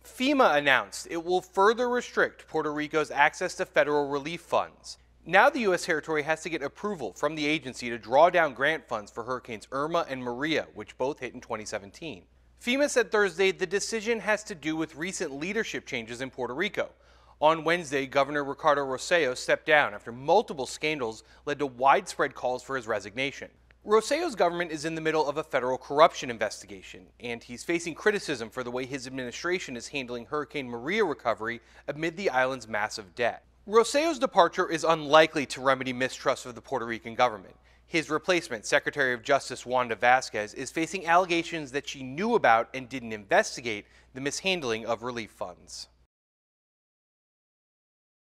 FEMA announced it will further restrict Puerto Rico's access to federal relief funds. Now the U.S. territory has to get approval from the agency to draw down grant funds for Hurricanes Irma and Maria, which both hit in 2017. FEMA said Thursday the decision has to do with recent leadership changes in Puerto Rico. On Wednesday, Governor Ricardo Rosselló stepped down after multiple scandals led to widespread calls for his resignation. Rosselló's government is in the middle of a federal corruption investigation, and he's facing criticism for the way his administration is handling Hurricane Maria recovery amid the island's massive debt. Rosselló's departure is unlikely to remedy mistrust of the Puerto Rican government. His replacement, Secretary of Justice Wanda Vazquez, is facing allegations that she knew about and didn't investigate the mishandling of relief funds.